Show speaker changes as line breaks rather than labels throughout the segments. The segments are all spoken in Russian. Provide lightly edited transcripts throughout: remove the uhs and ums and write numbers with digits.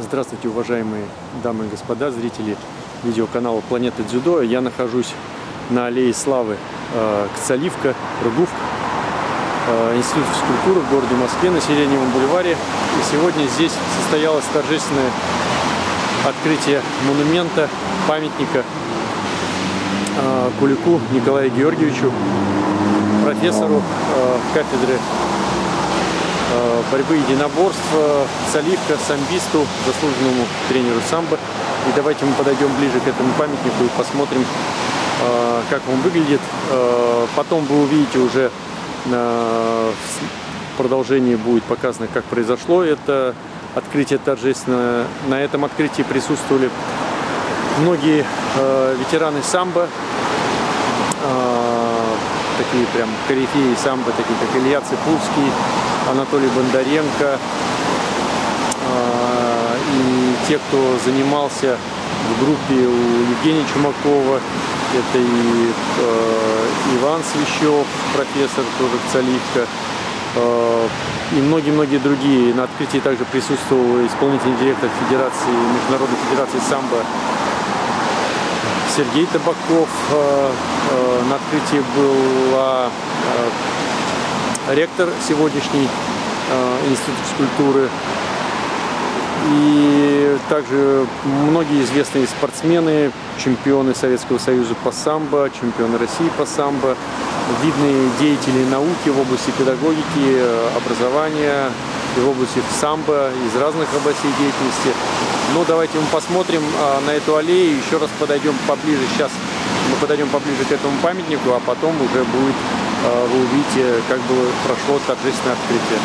Здравствуйте, уважаемые дамы и господа, зрители видеоканала Планета Дзюдо. Я нахожусь на аллее славы Кцаливка, Ргуф, Институт физкультуры в городе Москве на Сиреневом бульваре. И сегодня здесь состоялось торжественное открытие монумента, памятника Кулику Николаю Георгиевичу, профессору кафедры борьбы и единоборств, Кцаливка, самбисту, заслуженному тренеру самбо. И давайте мы подойдем ближе к этому памятнику и посмотрим, как он выглядит. Потом вы увидите уже в продолжении будет показано, как произошло это открытие торжественное. На этом открытии присутствовали многие ветераны самбо, такие прям корифеи самбо, такие как Илья Ципульский, Анатолий Бондаренко, и те, кто занимался в группе у Евгения Чумакова, это и Иван Свящев, профессор тоже Кцаливка, и многие-многие другие. На открытии также присутствовал исполнительный директор Международной федерации самбо Сергей Табаков. На открытии был ректор сегодняшний Института физкультуры. И также многие известные спортсмены, чемпионы Советского Союза по самбо, чемпионы России по самбо, видные деятели науки в области педагогики, образования и в области самбо из разных областей деятельности. Ну, давайте мы посмотрим на эту аллею, еще раз подойдем поближе. Сейчас мы подойдем поближе к этому памятнику, а потом уже будет, вы увидите, как было прошло торжественное открытие.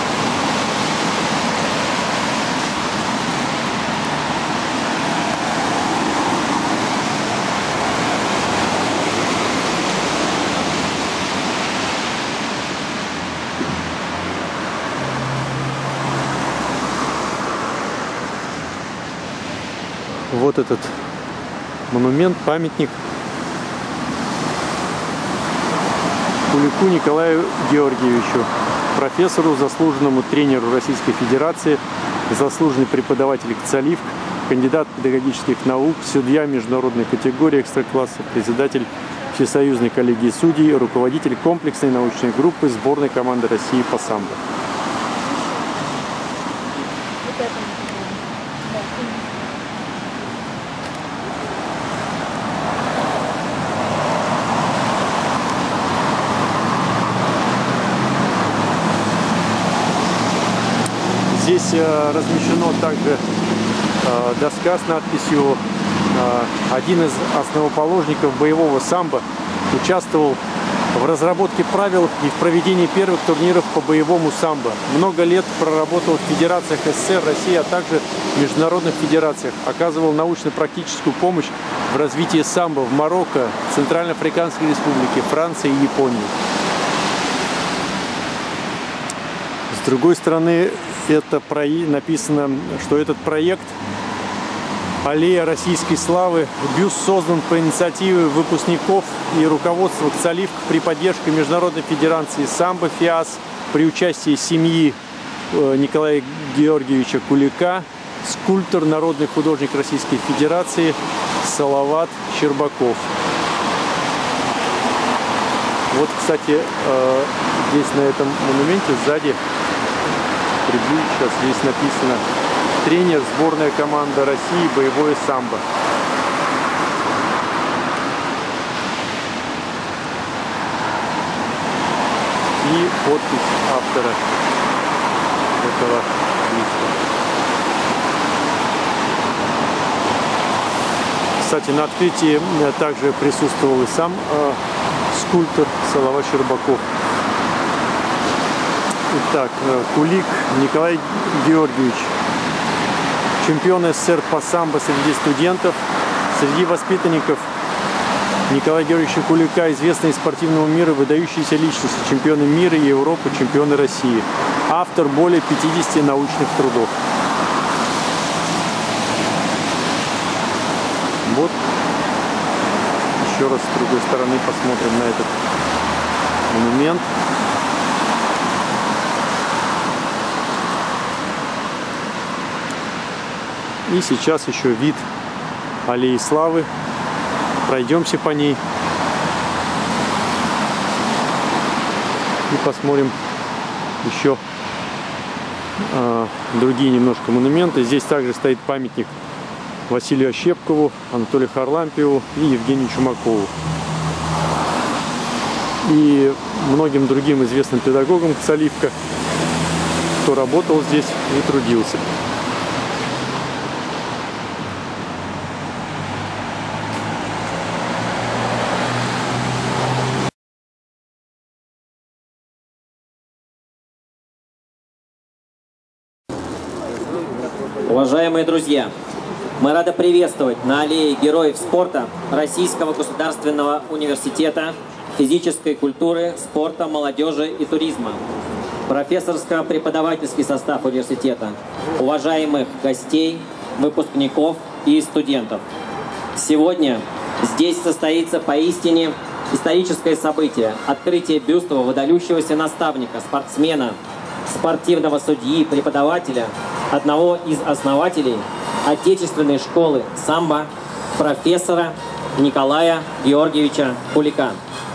Вот этот монумент, памятник Кулику Николаю Георгиевичу, профессору, заслуженному тренеру Российской Федерации, заслуженный преподаватель Кцаливк, кандидат педагогических наук, судья международной категории экстракласса, председатель Всесоюзной коллегии судей, руководитель комплексной научной группы сборной команды России по самбо. Здесь размещена также доска с надписью «Один из основоположников боевого самбо участвовал в разработке правил и в проведении первых турниров по боевому самбо. Много лет проработал в федерациях СССР, России, а также в международных федерациях. Оказывал научно-практическую помощь в развитии самбо в Марокко, Центральноафриканской Республике, Франции и Японии». С другой стороны, написано, что этот проект «Аллея российской славы» бюст создан по инициативе выпускников и руководства Кцаливка при поддержке Международной федерации самбо ФИАС при участии семьи Николая Георгиевича Кулика, скульптор, народный художник Российской Федерации Салават Щербаков. Вот, кстати, здесь на этом монументе сзади сейчас здесь написано «Тренер, сборная команда России, боевое самбо». И подпись автора этого листа. Кстати, на открытии также присутствовал и сам скульптор Салават Щербаков. Итак, Кулик Николай Георгиевич, чемпион СССР по самбо среди студентов, среди воспитанников Николая Георгиевича Кулика, известные из спортивного мира, выдающиеся личности, чемпионы мира и Европы, чемпионы России. Автор более 50 научных трудов. Вот. Еще раз с другой стороны посмотрим на этот монумент. И сейчас еще вид аллеи славы. Пройдемся по ней. И посмотрим еще другие немножко монументы. Здесь также стоит памятник Василию Ощепкову, Анатолию Харлампиеву и Евгению Чумакову. И многим другим известным педагогам Кцаливка, кто работал здесь и трудился.
Уважаемые друзья, мы рады приветствовать на аллее Героев спорта Российского государственного университета физической культуры, спорта, молодежи и туризма, профессорско-преподавательский состав университета, уважаемых гостей, выпускников и студентов. Сегодня здесь состоится поистине историческое событие – открытие бюста выдающегося наставника, спортсмена, спортивного судьи, преподавателя, одного из основателей отечественной школы самбо, профессора Николая Георгиевича Кулика.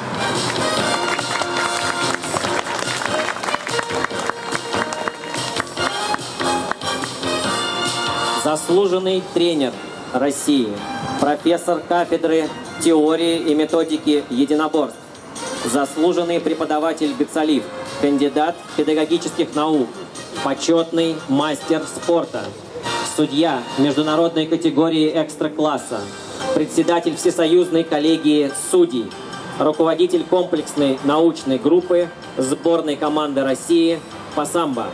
Заслуженный тренер России, профессор кафедры теории и методики единоборств, заслуженный преподаватель Кцалив, кандидат педагогических наук, почетный мастер спорта, судья международной категории экстра-класса, председатель Всесоюзной коллегии судей, руководитель комплексной научной группы сборной команды России по самбо.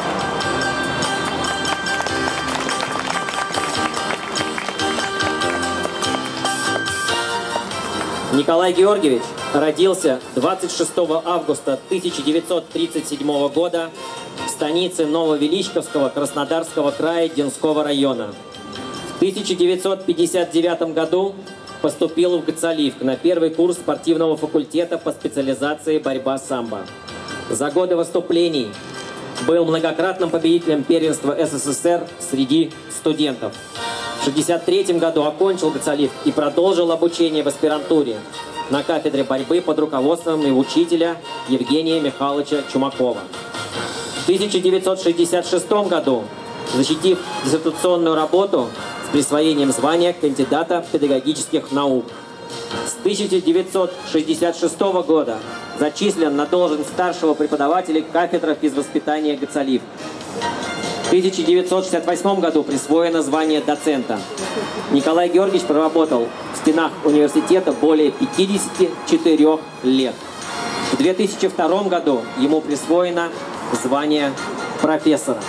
Николай Георгиевич родился 26 августа 1937 года в станице Нововеличковского Краснодарского края Динского района. В 1959 году поступил в Кцаливк на первый курс спортивного факультета по специализации борьба самбо. За годы выступлений был многократным победителем первенства СССР среди студентов. В 1963 году окончил Кцаливк и продолжил обучение в аспирантуре на кафедре борьбы под руководством учителя Евгения Михайловича Чумакова. В 1966 году, защитив диссертационную работу с присвоением звания кандидата педагогических наук, с 1966 года зачислен на должность старшего преподавателя кафедры физвоспитания Кцаливк. В 1968 году присвоено звание доцента. Николай Георгиевич проработал в стенах университета более 54 лет. В 2002 году ему присвоено звание профессора.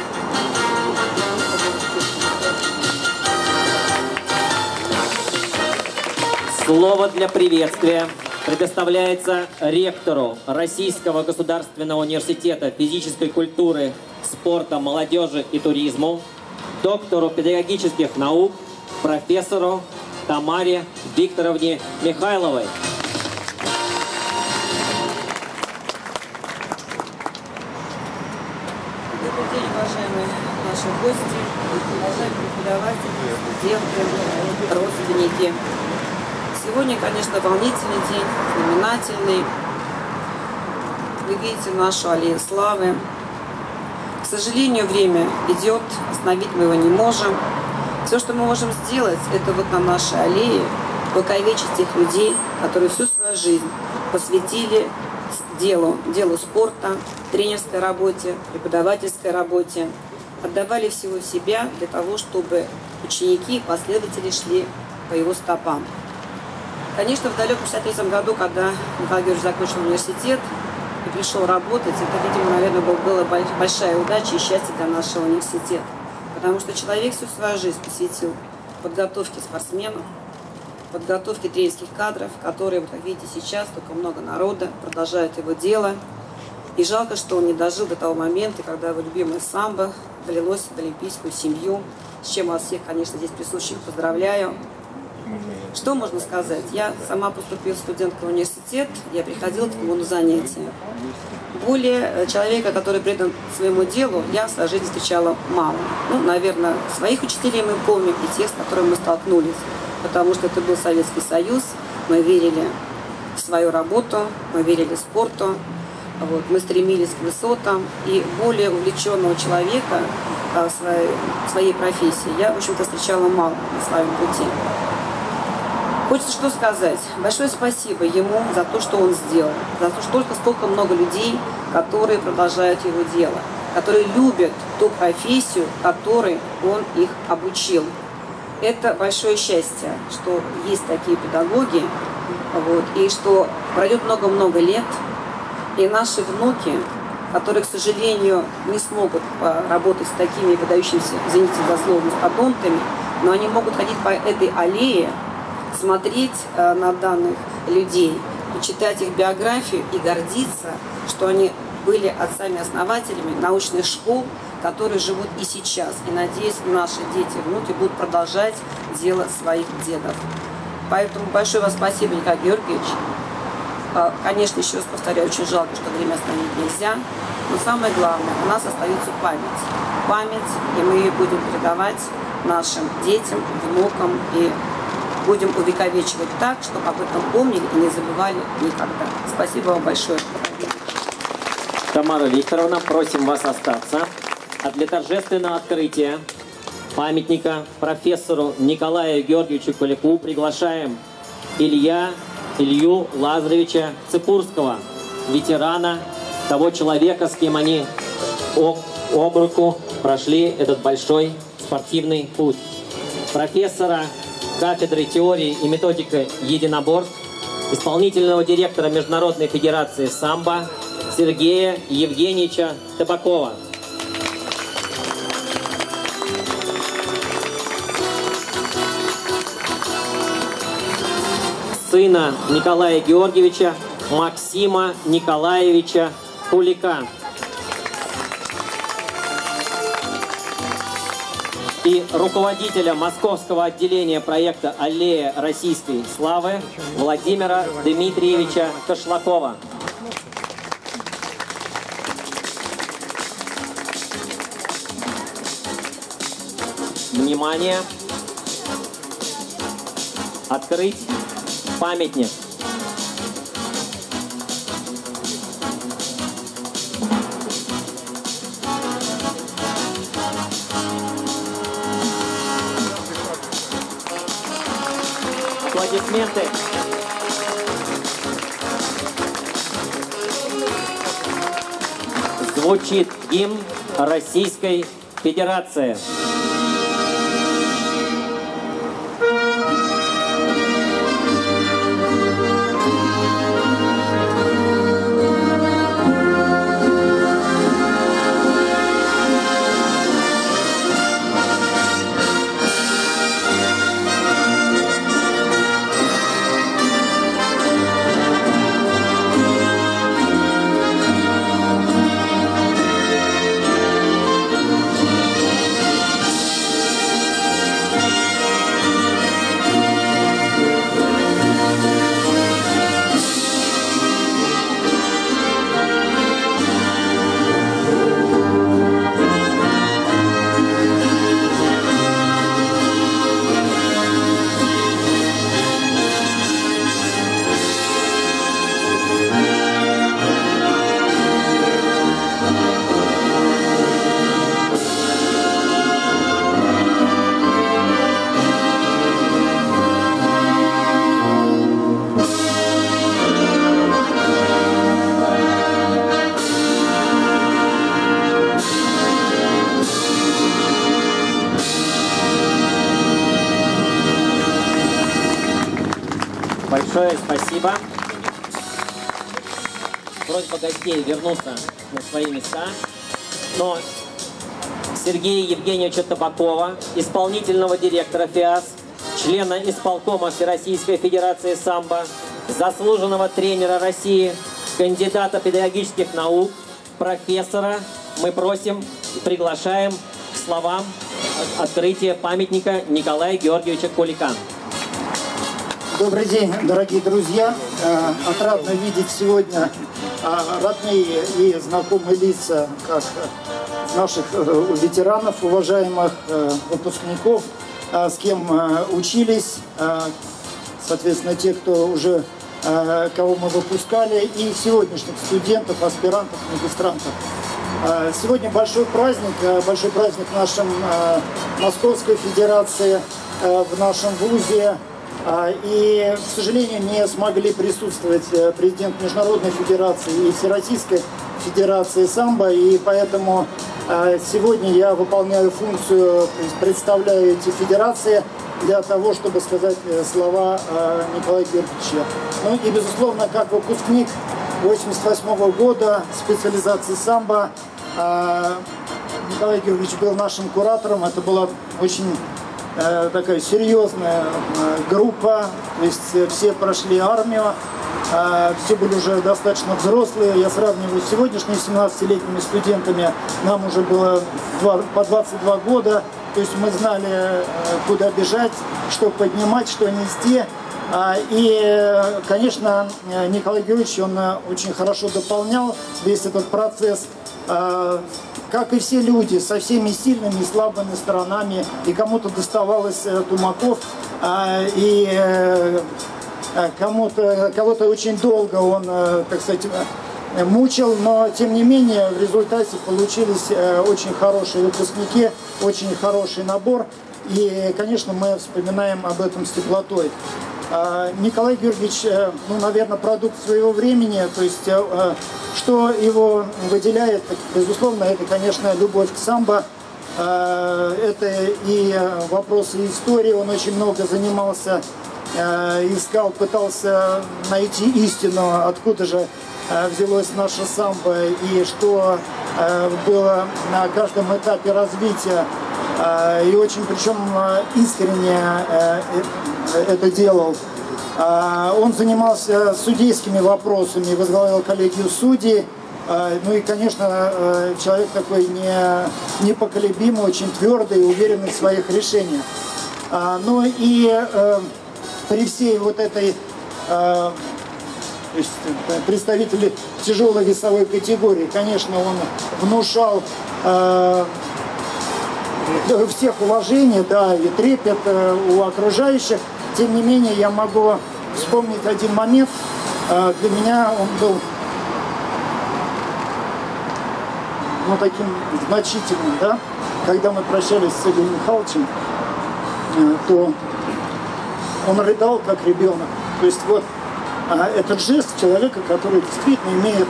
Слово для приветствия предоставляется ректору Российского государственного университета физической культуры, спорта, молодежи и туризму, доктору педагогических наук, профессору Тамаре Викторовне Михайловой.
Добрый день, уважаемые наши гости, уважаемые преподаватели, студенты, родственники. Сегодня, конечно, волнительный день, знаменательный. Вы видите нашу аллею славы. К сожалению, время идет, остановить мы его не можем. Все, что мы можем сделать, это вот на нашей аллее увековечить тех людей, которые всю свою жизнь посвятили делу спорта, тренерской работе, преподавательской работе, отдавали всего себя для того, чтобы ученики и последователи шли по его стопам. Конечно, в далеком 1963 году, когда Николай Георгиевич закончил университет и пришел работать, это, видимо, наверное, была большая удача и счастье для нашего университета. Потому что человек всю свою жизнь посвятил подготовке спортсменов, подготовке тренерских кадров, которые, вот как видите, сейчас только много народа продолжают его дело. И жалко, что он не дожил до того момента, когда его любимое самбо долилось в олимпийскую семью, с чем вас всех, конечно, здесь присутствующих поздравляю. Что можно сказать? Я сама поступила студенткой в университет, я приходила к нему на занятия. Более человека, который предан своему делу, я в своей жизни встречала мало. Ну, наверное, своих учителей мы помним и тех, с которыми мы столкнулись. Потому что это был Советский Союз, мы верили в свою работу, мы верили спорту, вот, мы стремились к высотам. И более увлеченного человека в своей профессии я, в общем-то, встречала мало на своем пути. Хочется что сказать. Большое спасибо ему за то, что он сделал, за то, что столько много людей, которые продолжают его дело, которые любят ту профессию, которой он их обучил. Это большое счастье, что есть такие педагоги, вот, и что пройдет много-много лет, и наши внуки, которые, к сожалению, не смогут работать с такими выдающимися, извините за слово, мастодонтами, но они могут ходить по этой аллее, смотреть на данных людей, читать их биографию и гордиться, что они были отцами-основателями научных школ, которые живут и сейчас. И, надеюсь, наши дети и внуки будут продолжать дело своих дедов. Поэтому большое вам спасибо, Николай Георгиевич. Конечно, еще раз повторяю, очень жалко, что время остановить нельзя. Но самое главное, у нас остается память. Память, и мы ее будем передавать нашим детям, внукам и будем увековечивать так, чтобы об этом помнили и не забывали никогда. Спасибо вам большое.
Тамара Викторовна, просим вас остаться. А для торжественного открытия памятника профессору Николаю Георгиевичу Кулику приглашаем Илью Лазаревича Цепурского, ветерана, того человека, с кем они об руку прошли этот большой спортивный путь. Профессора кафедры теории и методики единоборств, исполнительного директора Международной федерации самбо Сергея Евгеньевича Табакова. Сына Николая Георгиевича Максима Николаевича Кулика. И руководителя московского отделения проекта «Аллея российской славы» Владимира Дмитриевича Кошлакова. Внимание! Открыть памятник. Аплодисменты. Звучит гимн Российской Федерации. Большое спасибо. Просьба гостей вернуться на свои места. Но Сергея Евгеньевича Табакова, исполнительного директора ФИАС, члена исполкома Всероссийской Федерации самбо, заслуженного тренера России, кандидата педагогических наук, профессора, мы просим и приглашаем к словам открытия памятника Николая Георгиевича Кулика.
Добрый день, дорогие друзья. Отрадно видеть сегодня родные и знакомые лица как наших ветеранов, уважаемых выпускников, с кем учились, соответственно, те, кто уже, кого мы выпускали, и сегодняшних студентов, аспирантов, магистрантов. Сегодня большой праздник нашей Московской Федерации, в нашем вузе. И, к сожалению, не смогли присутствовать президент Международной Федерации и Всероссийской Федерации самбо, и поэтому сегодня я выполняю функцию, то есть представляю эти федерации для того, чтобы сказать слова Николая Георгиевича. Ну и, безусловно, как выпускник 1988 года специализации самбо, Николай Георгиевич был нашим куратором. Это была очень такая серьезная группа, то есть все прошли армию, все были уже достаточно взрослые. Я сравниваю с сегодняшними 17-летними студентами, нам уже было по 22 года, то есть мы знали, куда бежать, что поднимать, что нести. И, конечно, Николай Георгиевич, он очень хорошо дополнял весь этот процесс, как и все люди, со всеми сильными и слабыми сторонами. И кому-то доставалось тумаков, и кого-то очень долго он, так сказать, мучил, но тем не менее в результате получились очень хорошие выпускники, очень хороший набор. И, конечно, мы вспоминаем об этом с теплотой. Николай Георгиевич, ну, наверное, продукт своего времени, то есть, что его выделяет, безусловно, это, конечно, любовь к самбо, это и вопросы истории, он очень много занимался, искал, пытался найти истину, откуда же взялось наше самбо и что было на каждом этапе развития, и очень, причем, искренне это делал. Он занимался судейскими вопросами, возглавлял коллегию судей. Ну и, конечно, человек такой непоколебимый, очень твердый и уверенный в своих решениях. Ну и при всей вот этой, то есть, представители тяжелой весовой категории, конечно, он внушал всех уважение, да, и трепет у окружающих. Тем не менее, я могу вспомнить один момент. Для меня он был, ну, таким значительным, да. Когда мы прощались с Игорем Михайловичем, то он рыдал, как ребенок. То есть вот этот жест человека, который действительно имеет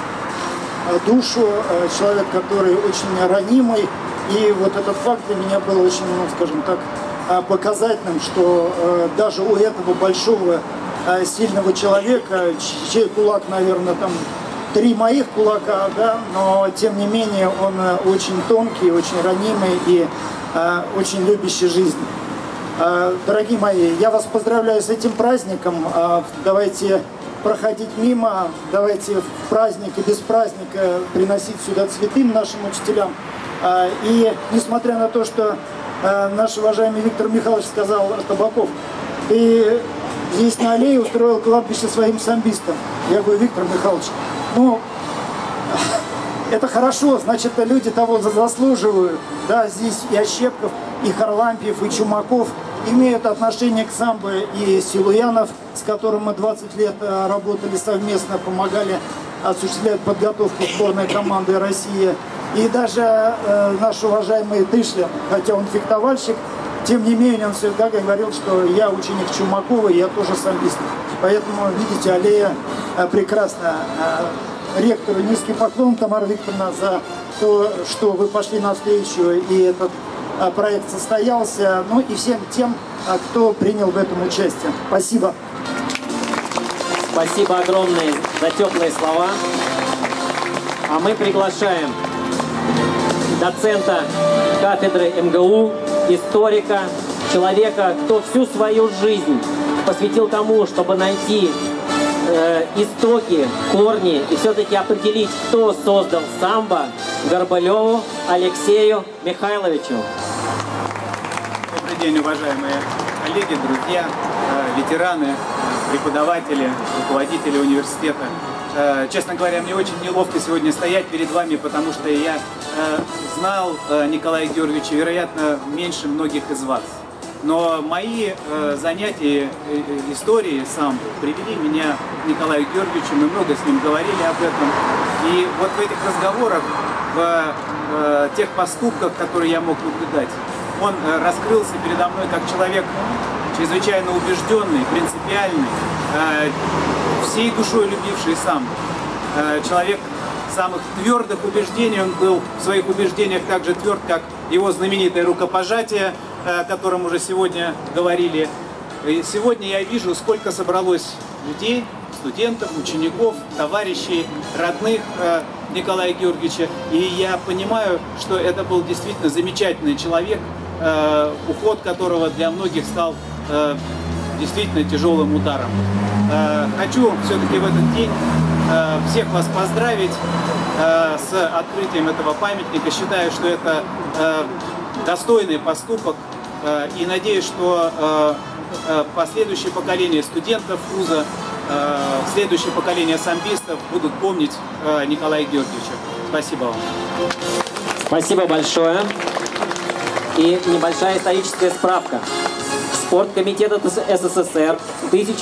душу, человек, который очень ранимый. И вот этот факт для меня был очень, ну, скажем так, показательным, что даже у этого большого, сильного человека, чей кулак, наверное, там 3 моих кулака, да, но тем не менее он очень тонкий, очень ранимый и очень любящий жизнь. Дорогие мои, я вас поздравляю с этим праздником. Давайте проходить мимо, давайте в праздник и без праздника приносить сюда цветы нашим учителям. И несмотря на то, что наш уважаемый Виктор Михайлович сказал, Табаков, ты здесь на аллее устроил кладбище своим самбистам. Я говорю, Виктор Михайлович, ну, это хорошо, значит, люди того заслуживают. Да, здесь и Ощепков, и Харлампиев, и Чумаков имеют отношение к самбо, и Силуянов, с которым мы 20 лет работали совместно, помогали осуществлять подготовку сборной команды России. И даже наш уважаемый Тышлин, хотя он фехтовальщик, тем не менее он всегда говорил, что я ученик Чумакова, и я тоже самбист. Поэтому, видите, аллея прекрасна. Ректору низкий поклон, Тамара Викторовна, за то, что вы пошли навстречу, и этот проект состоялся. Ну и всем тем, кто принял в этом участие. Спасибо.
Спасибо огромное за теплые слова. А мы приглашаем доцента кафедры МГУ, историка, человека, кто всю свою жизнь посвятил тому, чтобы найти истоки, корни и все-таки определить, кто создал самбо, Горбалеву Алексею Михайловичу.
Добрый день, уважаемые коллеги, друзья, ветераны, преподаватели, руководители университета. Честно говоря, мне очень неловко сегодня стоять перед вами, потому что я знал Николая Георгиевича, вероятно, меньше многих из вас. Но мои занятия историей самбо привели меня к Николаю Георгиевичу, мы много с ним говорили об этом. И вот в этих разговорах, в тех поступках, которые я мог наблюдать, он раскрылся передо мной как человек чрезвычайно убежденный, принципиальный, всей душой любивший самбо. Человек самых твердых убеждений, он был в своих убеждениях так же тверд, как его знаменитое рукопожатие, о котором уже сегодня говорили. И сегодня я вижу, сколько собралось людей, студентов, учеников, товарищей, родных Николая Георгиевича. И я понимаю, что это был действительно замечательный человек, уход которого для многих стал действительно тяжелым ударом. Хочу все-таки в этот день всех вас поздравить с открытием этого памятника. Считаю, что это достойный поступок, и надеюсь, что последующее поколение студентов вуза, следующее поколение самбистов будут помнить Николая Георгиевича. Спасибо вам.
Спасибо большое. И небольшая историческая справка. Спорткомитет СССР в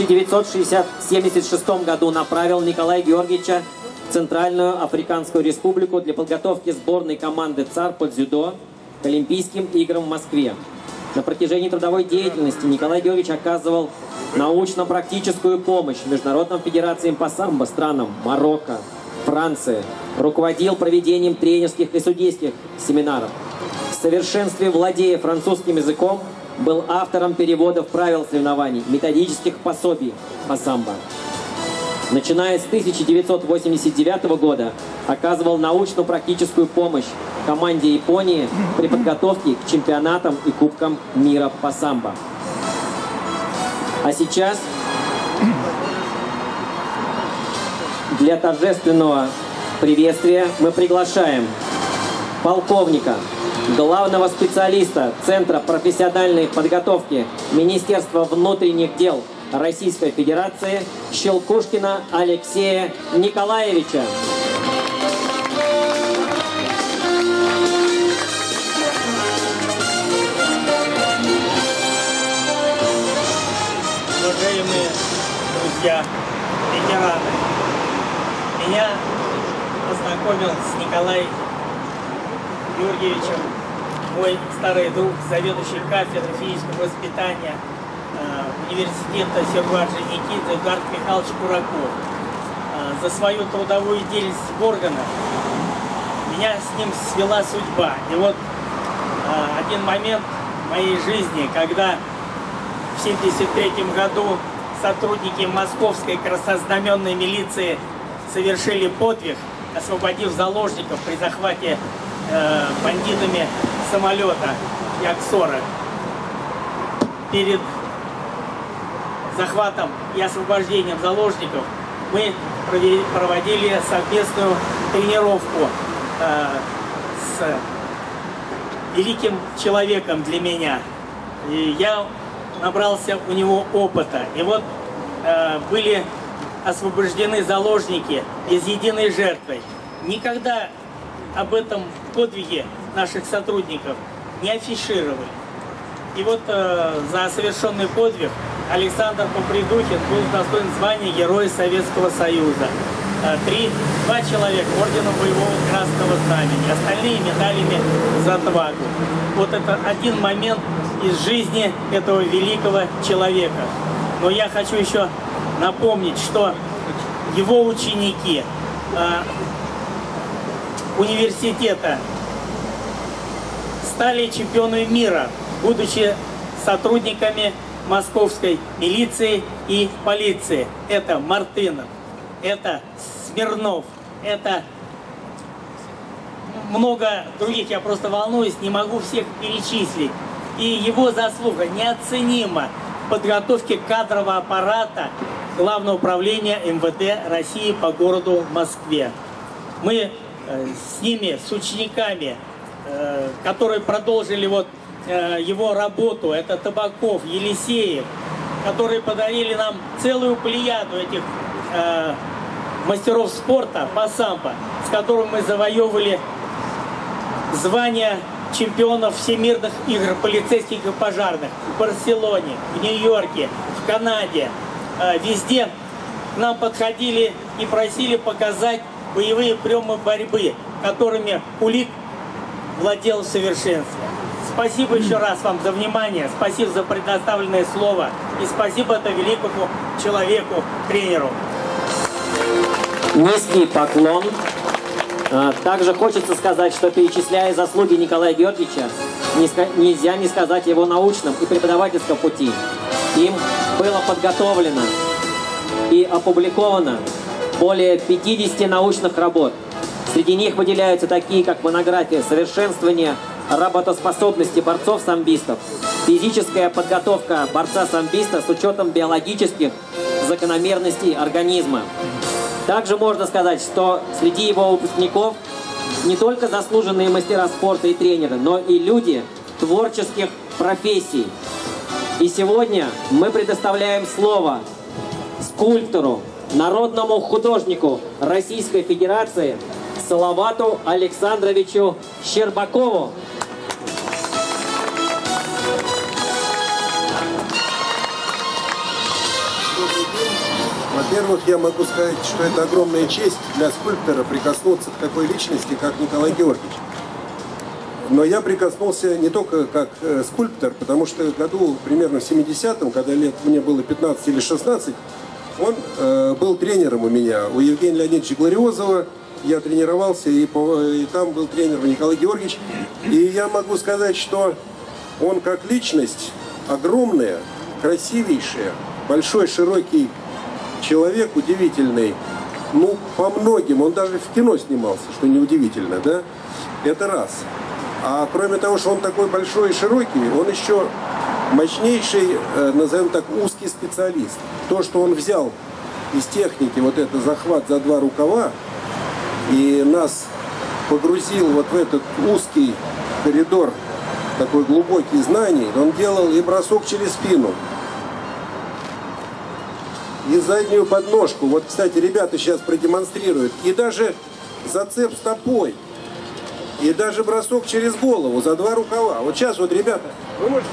1976 году направил Николая Георгиевича в Центральную Африканскую Республику для подготовки сборной команды ЦАР по дзюдо к Олимпийским играм в Москве. На протяжении трудовой деятельности Николай Георгиевич оказывал научно-практическую помощь международным федерациям по самбо странам Марокко, Франции, руководил проведением тренерских и судейских семинаров. В совершенстве владея французским языком, был автором переводов правил соревнований, методических пособий по самбо. Начиная с 1989 года оказывал научно-практическую помощь команде Японии при подготовке к чемпионатам и кубкам мира по самбо. А сейчас для торжественного приветствия мы приглашаем полковника, главного специалиста Центра профессиональной подготовки Министерства внутренних дел Российской Федерации Щелкушкина Алексея Николаевича.
Уважаемые друзья, ветераны, меня познакомил с Николаем Георгиевичем мой старый друг, заведующий кафедрой физического воспитания университета Серваджи-Никитин Эдуард Михайлович Кураков. За свою трудовую деятельность в органах меня с ним свела судьба. И вот один момент в моей жизни, когда в 1973 году сотрудники Московской краснознаменной милиции совершили подвиг, освободив заложников при захвате бандитами самолета Як-40. Перед захватом и освобождением заложников мы проводили совместную тренировку с великим человеком для меня. И я набрался у него опыта. И вот были освобождены заложники без единой жертвы. Никогда об этом подвиге наших сотрудников не афишировали. И вот за совершенный подвиг Александр Попридухин был достоин звания Героя Советского Союза. Два человека орденом Боевого Красного Знамени, остальные медалями за отвагу. Вот это один момент из жизни этого великого человека. Но я хочу еще напомнить, что его ученики университета стали чемпионами мира, будучи сотрудниками московской милиции и полиции. Это Мартынов, это Смирнов, это много других. Я просто волнуюсь, не могу всех перечислить. И его заслуга неоценима в подготовке кадрового аппарата Главного управления МВД России по городу Москве. Мы с ними, с учениками, которые продолжили вот его работу, это Табаков, Елисеев, которые подарили нам целую плеяду этих мастеров спорта по самбо, с которым мы завоевывали звание чемпионов всемирных игр полицейских и пожарных в Барселоне, в Нью-Йорке, в Канаде. Везде к нам подходили и просили показать боевые приемы борьбы, которыми Кулик владел в совершенстве. Спасибо еще раз вам за внимание, спасибо за предоставленное слово и спасибо это великому человеку, тренеру.
Низкий поклон. Также хочется сказать, что перечисляя заслуги Николая Георгиевича, нельзя не сказать о его научном и преподавательском пути. Им было подготовлено и опубликовано более 50 научных работ. Среди них выделяются такие, как монография «Совершенствование работоспособности борцов-самбистов», «Физическая подготовка борца-самбиста с учетом биологических закономерностей организма». Также можно сказать, что среди его выпускников не только заслуженные мастера спорта и тренеры, но и люди творческих профессий. И сегодня мы предоставляем слово скульптору, народному художнику Российской Федерации Салавату Александровичу Щербакову.
Во-первых, я могу сказать, что это огромная честь для скульптора прикоснуться к такой личности, как Николай Георгиевич. Но я прикоснулся не только как скульптор, потому что в году примерно в 70-м, когда лет мне было 15 или 16, он был тренером у меня, у Евгения Леонидовича Глориозова. Я тренировался, и там был тренер Николай Георгиевич. И я могу сказать, что он как личность огромная, красивейшая, большой, широкий человек, удивительный, ну, по многим, он даже в кино снимался, что неудивительно, да, это раз. А кроме того, что он такой большой и широкий, он еще мощнейший, назовем так, узкий специалист. То, что он взял из техники вот это захват за два рукава и нас погрузил вот в этот узкий коридор, такой глубокий знаний, он делал и бросок через спину, и заднюю подножку. Вот, кстати, ребята сейчас продемонстрируют. И даже зацеп стопой. И даже бросок через голову за два рукава. Вот сейчас вот, ребята, вы можете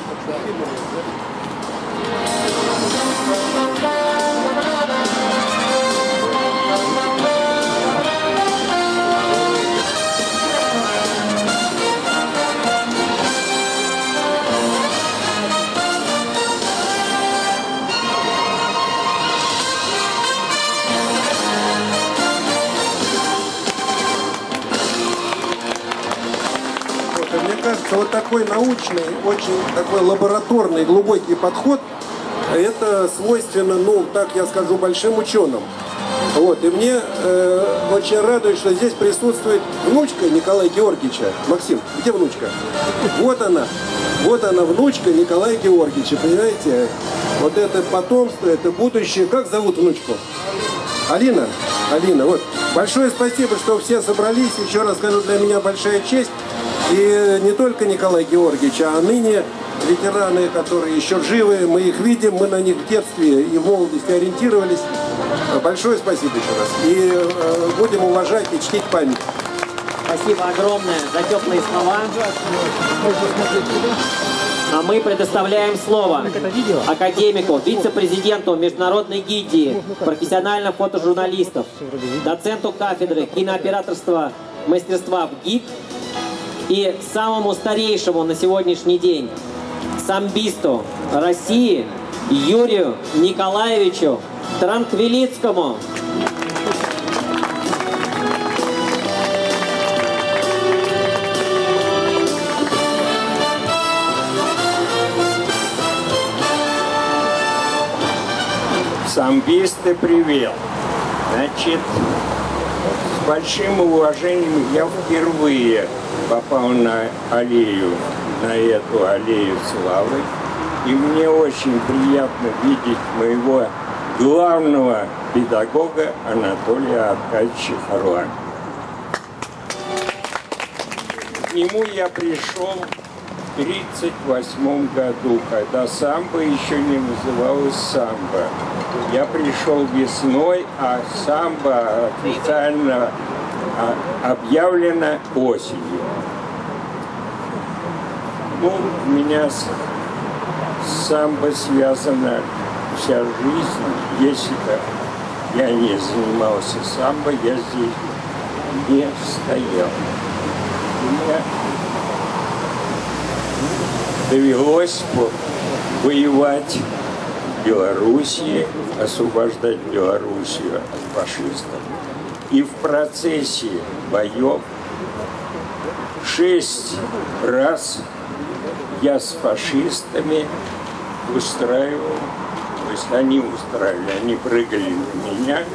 кажется, вот такой научный, очень такой лабораторный, глубокий подход, это свойственно, ну, так я скажу, большим ученым. Вот, и мне очень радует, что здесь присутствует внучка Николая Георгиевича. Максим, где внучка? Вот она, внучка Николая Георгиевича, понимаете? Вот это потомство, это будущее. Как зовут внучку? Алина? Алина, вот. Большое спасибо, что все собрались. Еще раз скажу, для меня большая честь. И не только Николай Георгиевич, а ныне ветераны, которые еще живы, мы их видим, мы на них в детстве и в молодости ориентировались. Большое спасибо еще раз. И будем уважать и чтить память.
Спасибо огромное за теплые слова. А мы предоставляем слово академику, вице-президенту Международной гильдии профессиональных фотожурналистов, доценту кафедры кинооператорства мастерства в ГИК и самому старейшему на сегодняшний день самбисту России Юрию Николаевичу Транквилицкому.
Самбисты, привет! Значит, с большим уважением я впервые попал на аллею, на эту аллею славы. И мне очень приятно видеть моего главного педагога Анатолия Аркадьевича Харлана. К нему я пришел в 1938 году, когда самбо еще не называлось самбо. Я пришел весной, а самбо официально объявлено осенью. Ну, у меня с самбо связана вся жизнь. Если бы я не занимался самбо, я здесь не стоял. Мне довелось воевать в Белоруссии, освобождать Белоруссию от фашистов. И в процессе боев 6 раз я с фашистами устраивал, то есть они устраивали, они прыгали на меня,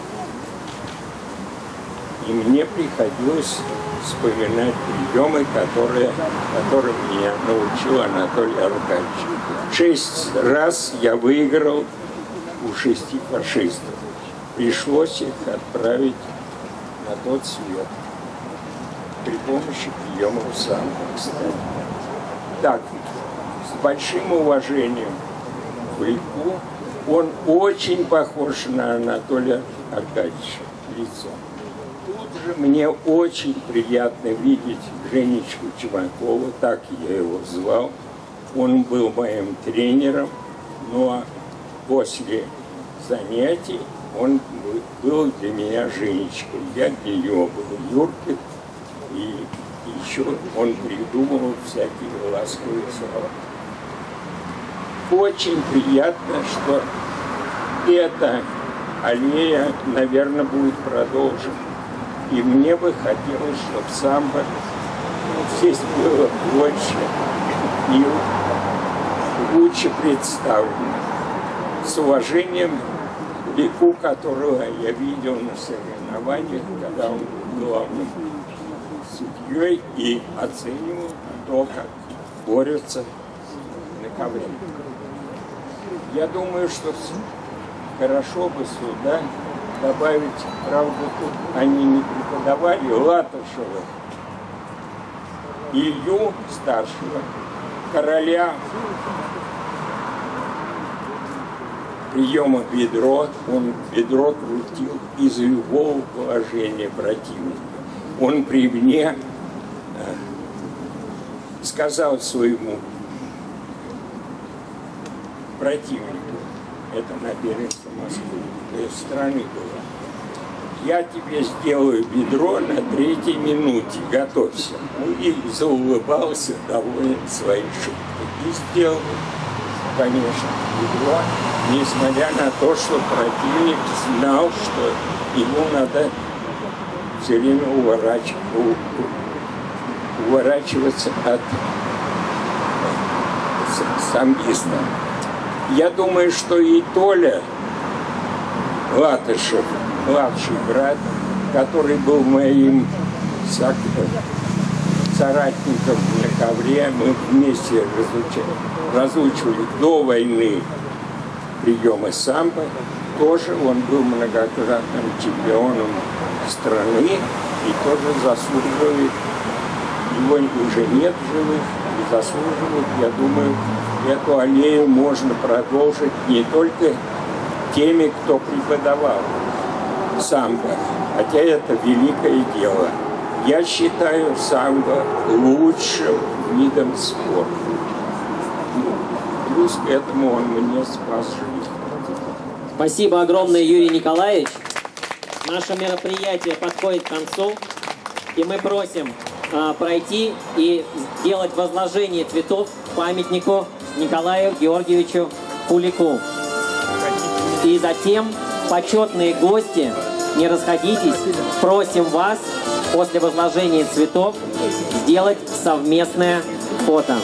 и мне приходилось вспоминать приемы, которым меня научил Анатолий Аркадьевич. 6 раз я выиграл у 6 фашистов. Пришлось их отправить на тот свет при помощи приемов самбо, кстати. Так, с большим уважением к Кулику, он очень похож на Анатолия Аркадьевича лицом. Тут же мне очень приятно видеть Женечку Чумакову, так я его звал. Он был моим тренером, но после занятий он был для меня Женечкой. Я для него был Юркой, и еще он придумывал всякие ласковые слова. Очень приятно, что эта аллея, наверное, будет продолжена. И мне бы хотелось, чтобы самбо здесь было больше и лучше представлено. С уважением к Кулику, которого я видел на соревнованиях, когда он был главным судьей и оценивал то, как борются на ковре. Я думаю, что хорошо бы сюда добавить, правда, тут они не преподавали, Латышева, Илью старшего, короля приема бедро, он бедро крутил из любого положения противника. Он при мне сказал своему противнику, это на первенство Москвы, то есть страны было, я тебе сделаю бедро на 3-й минуте, готовься. Ну и заулыбался, доволен своей шуткой. И сделал, конечно, бедро, несмотря на то, что противник знал, что ему надо все время уворачиваться от самбиста. Я думаю, что и Толя Латышев, младший брат, который был моим соратником на ковре, мы вместе разучивали до войны приемы самбо, тоже он был многократным чемпионом страны и тоже заслуживает, его уже нет живых, и заслуживает, я думаю, эту аллею можно продолжить не только теми, кто преподавал самбо, хотя это великое дело. Я считаю самбо лучшим видом спорта. Плюс к этому он мне спас жизнь.
Спасибо огромное, Юрий Николаевич. Наше мероприятие подходит к концу, и мы просим пройти и сделать возложение цветов к памятнику Николаю Георгиевичу Кулику. И затем, почетные гости, не расходитесь, просим вас после возложения цветов сделать совместное фото.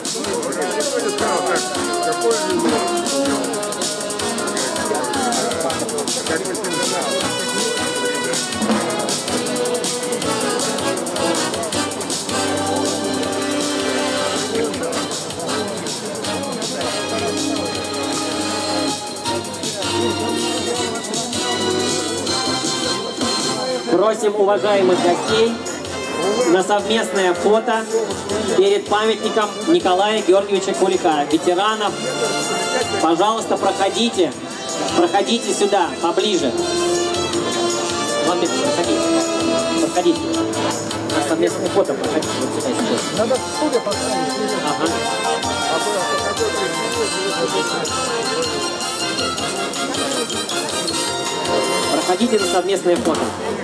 Просим уважаемых гостей на совместное фото перед памятником Николая Георгиевича Кулика, ветеранов. Пожалуйста, проходите. Проходите сюда, поближе. Владимир, проходите. Подходите. На совместное фото проходите вот сюда сейчас.
Надо стулья поставить.
Ага. Проходите на совместное фото.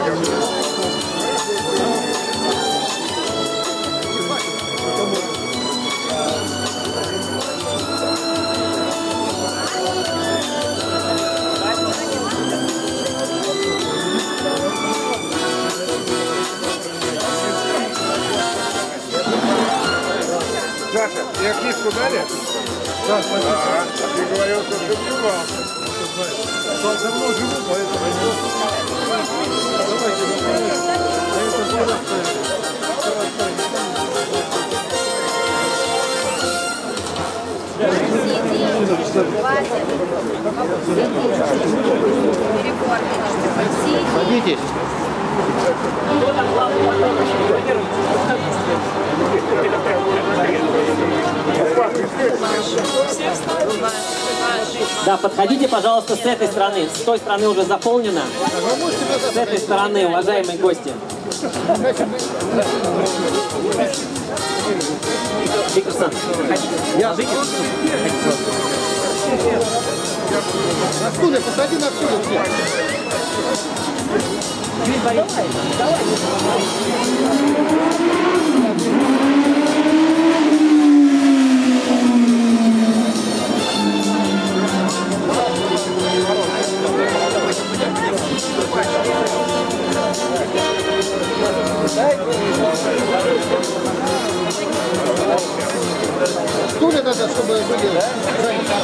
Саша, тебе книжку дали? Да, спасибо. А ты говорил, что ты влюбался. Он давно живу, поэтому...
Садитесь.
Да, подходите, пожалуйста, с этой стороны. С той стороны уже заполнено. С этой стороны, уважаемые гости. Виктор Александрович, проходите. Ложитесь.
На стуле, посади на стуле все.
Давай.
Стулья надо, чтобы были заняты.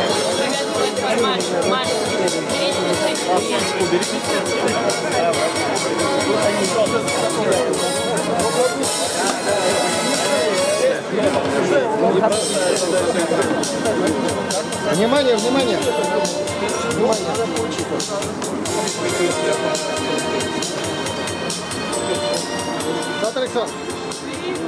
Внимание, внимание! Петр Александрович.